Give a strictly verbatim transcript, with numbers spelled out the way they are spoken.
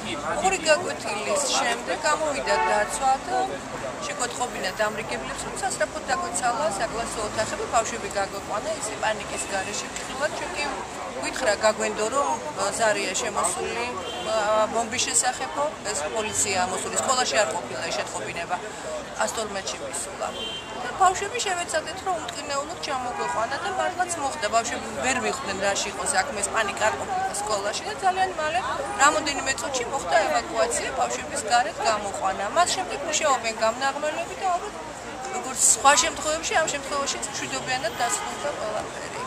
ორი გაკვეთილის შემდეგ გამოვიდა დაცვა და შეკოთხობინა დამრიგებლებს, რომ სასწრაფოდ დაგვეცალა საკლასო ოთახები, ბავშვები გაგვეყვანა ისე პანიკის გარეშე ფრთხილად, ჩვენ კი გვითხრა გაგვენდო, რომ ზარია შემოსული ბომბის შესახებო, ეს პოლიცია ამოსული, სკოლაში არ ყოფილა ეს შეტყობინება, ასტორმეთში მისულა. და ბავშვები შევეცადეთ, რომ უტკინეულოდ ჩამოგვეყვანა და მართლაც მოხდა, ბავშვები ვერ მიხვდნენ რაში იყო საქმე, ეს პანიკა არ ყოფილა სკოლაში და ძალიან მალე რამოდენიმე წუთში მოხდა ევაკუაცია, ბავშვების გარეთ გამოყვანა. მას შემდეგ მუშაობენ გამნაღმელები და ალბათ როგორც სხვა შემთხვევებში, ამ შემთხვევაშიც მშვიდობიანად დასრულდა ყველაფერი.